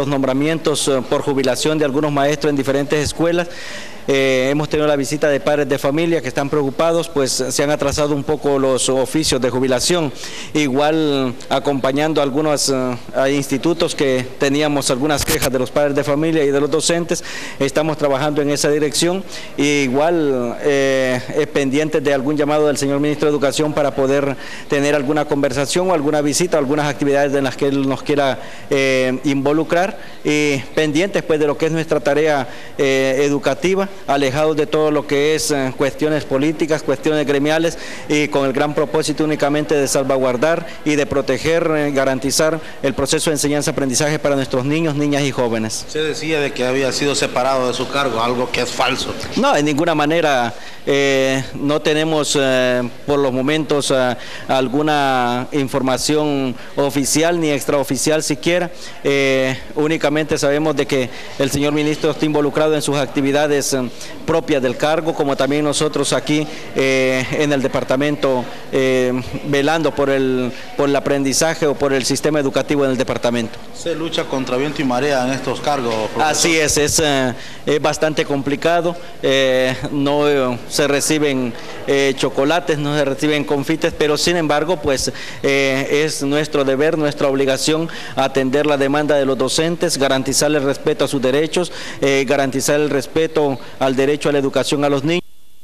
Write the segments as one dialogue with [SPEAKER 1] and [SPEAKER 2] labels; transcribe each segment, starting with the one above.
[SPEAKER 1] los nombramientos por jubilación de algunos maestros en diferentes escuelas. Hemos tenido la visita de padres de familia que están preocupados, pues se han atrasado un poco los oficios de jubilación. Igual acompañando a algunos institutos que teníamos algunas quejas de los padres de familia y de los docentes, estamos trabajando en esa dirección. Igual pendientes de algún llamado del señor ministro de Educación para poder tener alguna conversación o alguna visita o algunas actividades en las que él nos quiera involucrar, y pendientes pues de lo que es nuestra tarea educativa, alejados de todo lo que es cuestiones políticas, cuestiones gremiales, y con el gran propósito únicamente de salvaguardar y de proteger, garantizar el proceso de enseñanza-aprendizaje para nuestros niños, niñas y jóvenes.
[SPEAKER 2] Se decía de que había sido separado de su cargo, algo que es falso.
[SPEAKER 1] No, de ninguna manera. No tenemos por los momentos alguna información oficial ni extraoficial siquiera. Únicamente sabemos de que el señor ministro está involucrado en sus actividades propias del cargo, como también nosotros aquí en el departamento, velando por el aprendizaje o por el sistema educativo en el departamento.
[SPEAKER 2] ¿Se lucha contra viento y marea en estos cargos, profesor?
[SPEAKER 1] Así es bastante complicado. No se reciben chocolates, no se reciben confites, pero sin embargo pues es nuestro deber, nuestra obligación atender la demanda de los docentes, garantizar el respeto a sus derechos, garantizar el respeto al derecho a la educación a los niños.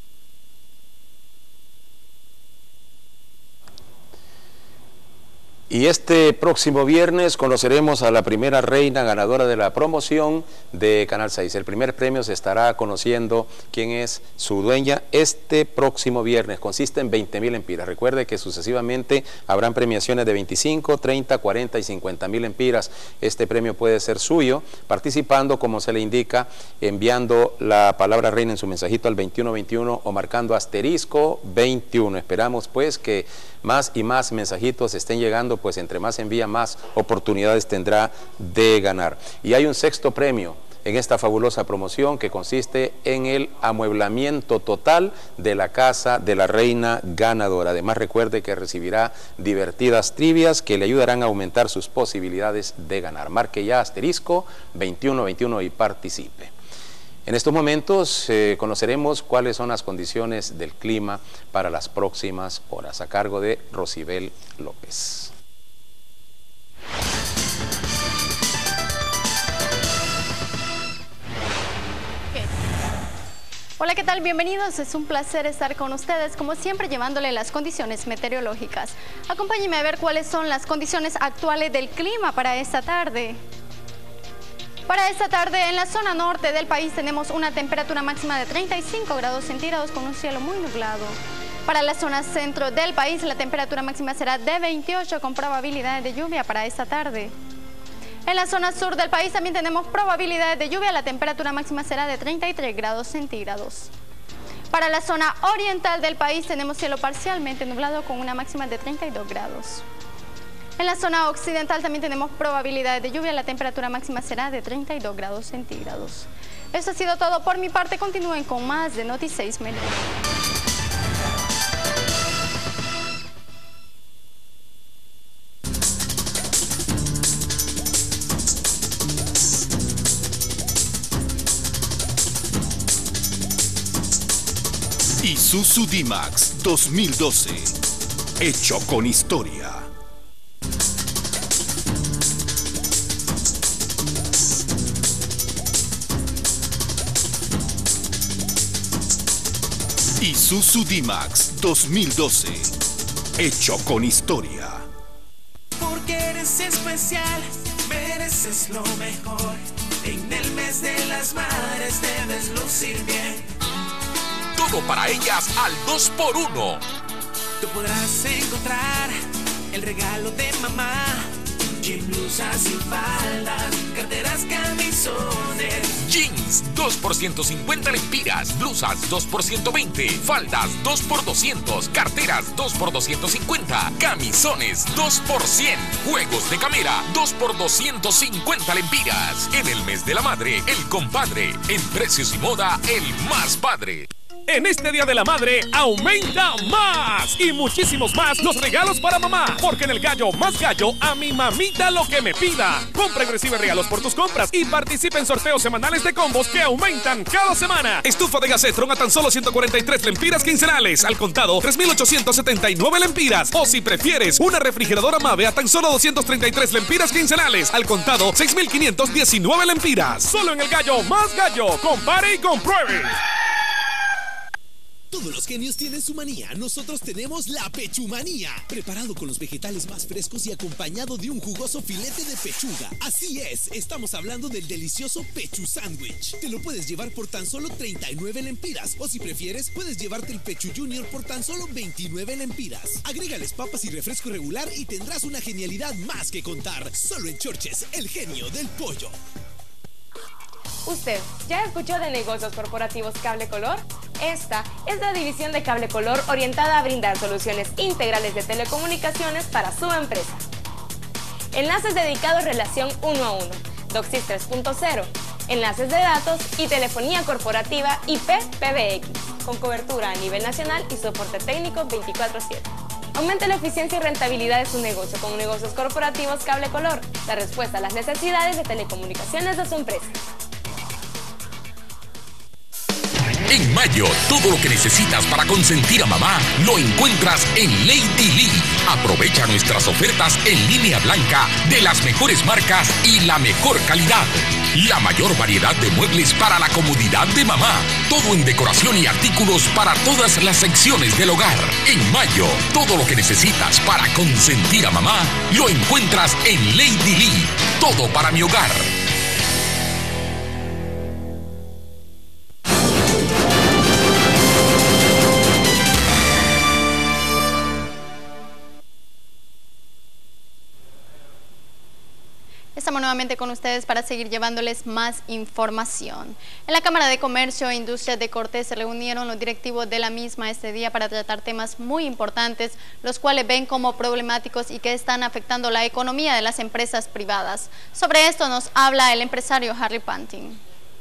[SPEAKER 3] Y este próximo viernes conoceremos a la primera reina ganadora de la promoción de Canal 6. El primer premio se estará conociendo quién es su dueña este próximo viernes. Consiste en 20.000 empiras. Recuerde que sucesivamente habrán premiaciones de 25, 30, 40 y 50.000 empiras. Este premio puede ser suyo participando, como se le indica, enviando la palabra reina en su mensajito al 2121 o marcando asterisco 21. Esperamos pues que más y más mensajitos estén llegando, pues entre más envía, más oportunidades tendrá de ganar. Y hay un sexto premio en esta fabulosa promoción que consiste en el amueblamiento total de la casa de la reina ganadora. Además, recuerde que recibirá divertidas trivias que le ayudarán a aumentar sus posibilidades de ganar. Marque ya asterisco 2121 y participe. En estos momentos conoceremos cuáles son las condiciones del clima para las próximas horas, a cargo de Rosibel López.
[SPEAKER 4] Hola, ¿qué tal? Bienvenidos. Es un placer estar con ustedes, como siempre, llevándole las condiciones meteorológicas. Acompáñenme a ver cuáles son las condiciones actuales del clima para esta tarde. Para esta tarde en la zona norte del país tenemos una temperatura máxima de 35 grados centígrados con un cielo muy nublado. Para la zona centro del país la temperatura máxima será de 28 con probabilidades de lluvia para esta tarde. En la zona sur del país también tenemos probabilidades de lluvia, la temperatura máxima será de 33 grados centígrados. Para la zona oriental del país tenemos cielo parcialmente nublado con una máxima de 32 grados. En la zona occidental también tenemos probabilidades de lluvia, la temperatura máxima será de 32 grados centígrados. Esto ha sido todo por mi parte, continúen con más de Noti6 Melodía.
[SPEAKER 5] Isuzu D-Max 2012, hecho con historia. Isuzu D-Max 2012, hecho con historia.
[SPEAKER 6] Porque eres especial, mereces lo mejor. En el mes de las madres debes lucir bien.
[SPEAKER 7] Todo para ellas al 2x1.
[SPEAKER 6] Tú podrás encontrar el regalo de mamá. Jeans, blusas y faldas, carteras, camisones.
[SPEAKER 7] Jeans 2 por 150 lempiras, blusas 2 por 120, faldas 2 por 200, carteras 2 por 250, camisones 2 por 100, juegos de camera 2 por 250 lempiras. En el mes de la madre, el compadre. En precios y moda, el más padre.
[SPEAKER 8] En este Día de la Madre, aumenta más y muchísimos más los regalos para mamá. Porque en el Gallo Más Gallo, a mi mamita lo que me pida. Compra y recibe regalos por tus compras y participa en sorteos semanales de combos que aumentan cada semana. Estufa de Gasetron a tan solo 143 lempiras quincenales. Al contado, 3.879 lempiras. O si prefieres, una refrigeradora Mave a tan solo 233 lempiras quincenales. Al contado, 6.519 lempiras. Solo en el Gallo Más Gallo. Compare y compruebe.
[SPEAKER 9] Todos los genios tienen su manía, nosotros tenemos la pechumanía. Preparado con los vegetales más frescos y acompañado de un jugoso filete de pechuga. Así es, estamos hablando del delicioso Pechu Sándwich. Te lo puedes llevar por tan solo 39 lempiras. O si prefieres, puedes llevarte el Pechu Junior por tan solo 29 lempiras. Agrégales papas y refresco regular y tendrás una genialidad más que contar. Solo en Chorches, el genio del pollo.
[SPEAKER 10] ¿Usted ya escuchó de negocios corporativos Cable Color? Esta es la división de Cable Color orientada a brindar soluciones integrales de telecomunicaciones para su empresa. Enlaces dedicados relación 1 a 1, DOCSIS 3.0, enlaces de datos y telefonía corporativa IP-PBX, con cobertura a nivel nacional y soporte técnico 24/7. Aumente la eficiencia y rentabilidad de su negocio con negocios corporativos Cable Color, la respuesta a las necesidades de telecomunicaciones de su empresa.
[SPEAKER 7] En mayo, todo lo que necesitas para consentir a mamá lo encuentras en Lady Lee. Aprovecha nuestras ofertas en línea blanca de las mejores marcas y la mejor calidad. La mayor variedad de muebles para la comodidad de mamá. Todo en decoración y artículos para todas las secciones del hogar. En mayo, todo lo que necesitas para consentir a mamá lo encuentras en Lady Lee. Todo para mi hogar.
[SPEAKER 4] Estamos nuevamente con ustedes para seguir llevándoles más información. En la Cámara de Comercio e Industria de Cortés se reunieron los directivos de la misma este día para tratar temas muy importantes, los cuales ven como problemáticos y que están afectando la economía de las empresas privadas. Sobre esto nos habla el empresario Harry Panting.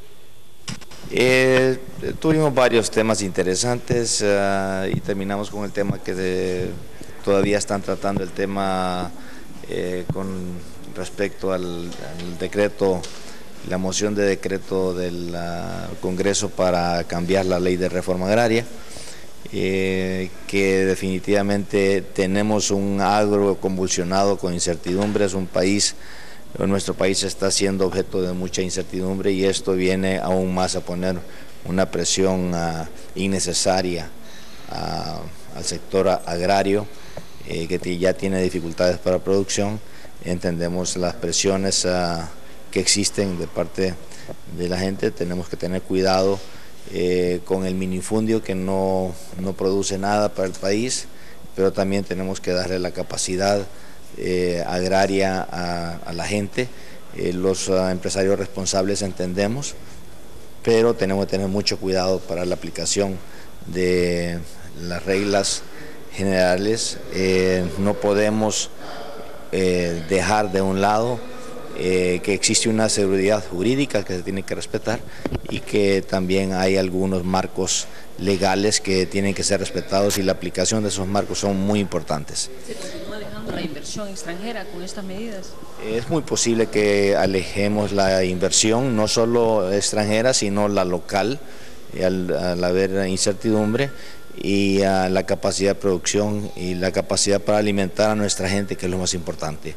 [SPEAKER 11] Tuvimos varios temas interesantes y terminamos con el tema que todavía están tratando, el tema con respecto al decreto, la moción de decreto del Congreso para cambiar la ley de reforma agraria, que definitivamente tenemos un agro convulsionado con incertidumbres, nuestro país está siendo objeto de mucha incertidumbre y esto viene aún más a poner una presión innecesaria al sector agrario, que ya tiene dificultades para producción. Entendemos las presiones que existen de parte de la gente, tenemos que tener cuidado con el minifundio que no produce nada para el país, pero también tenemos que darle la capacidad agraria a la gente. Los empresarios responsables entendemos, pero tenemos que tener mucho cuidado para la aplicación de las reglas generales. No podemos dejar de un lado que existe una seguridad jurídica que se tiene que respetar y que también hay algunos marcos legales que tienen que ser respetados y la aplicación de esos marcos son muy importantes.
[SPEAKER 12] ¿Se continúa dejando la inversión extranjera con estas medidas?
[SPEAKER 11] Es muy posible que alejemos la inversión, no solo extranjera, sino la local, al haber incertidumbre, y a la capacidad de producción y la capacidad para alimentar a nuestra gente, que es lo más importante.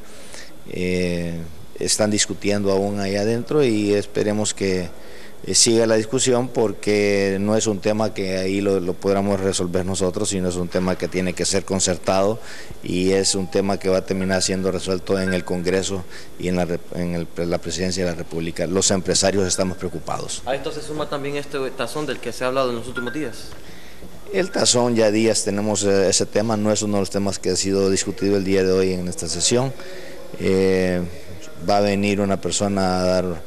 [SPEAKER 11] Están discutiendo aún ahí adentro y esperemos que siga la discusión, porque no es un tema que ahí lo podamos resolver nosotros, sino es un tema que tiene que ser concertado y es un tema que va a terminar siendo resuelto en el Congreso y en la Presidencia de la República. Los empresarios estamos preocupados.
[SPEAKER 13] A esto se suma también este tazón del que se ha hablado en los últimos días.
[SPEAKER 11] El tazón, ya días tenemos ese tema, no es uno de los temas que ha sido discutido el día de hoy en esta sesión. Va a venir una persona a dar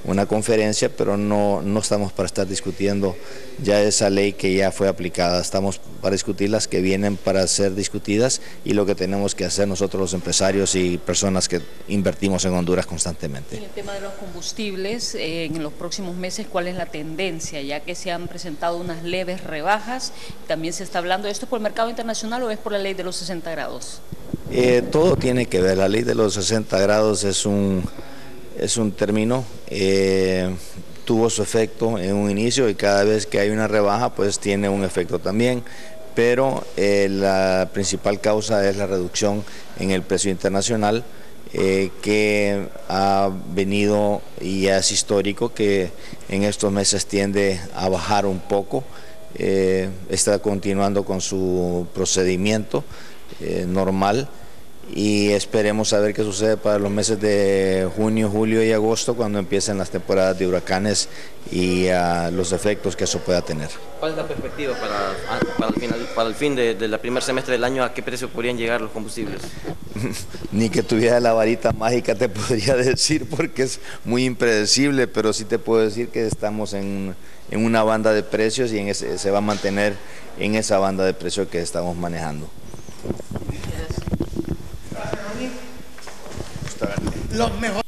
[SPEAKER 11] una conferencia, pero no estamos para estar discutiendo ya esa ley que ya fue aplicada. Estamos para discutir las que vienen para ser discutidas y lo que tenemos que hacer nosotros los empresarios y personas que invertimos en Honduras constantemente.
[SPEAKER 12] En el tema de los combustibles, en los próximos meses, ¿cuál es la tendencia? Ya que se han presentado unas leves rebajas, también se está hablando, ¿esto es por el mercado internacional o es por la ley de los 60 grados?
[SPEAKER 11] Todo tiene que ver, la ley de los 60 grados es un término, tuvo su efecto en un inicio y cada vez que hay una rebaja pues tiene un efecto también, pero la principal causa es la reducción en el precio internacional que ha venido y es histórico, que en estos meses tiende a bajar un poco, está continuando con su procedimiento normal. Y esperemos a ver qué sucede para los meses de junio, julio y agosto, cuando empiecen las temporadas de huracanes y los efectos que eso pueda tener.
[SPEAKER 13] ¿Cuál es la perspectiva para el fin del primer semestre del año? ¿A qué precio podrían llegar los combustibles?
[SPEAKER 11] Ni que tuviera la varita mágica te podría decir, porque es muy impredecible, pero sí te puedo decir que estamos en una banda de precios y se va a mantener en esa banda de precios que estamos manejando.
[SPEAKER 14] Los mejores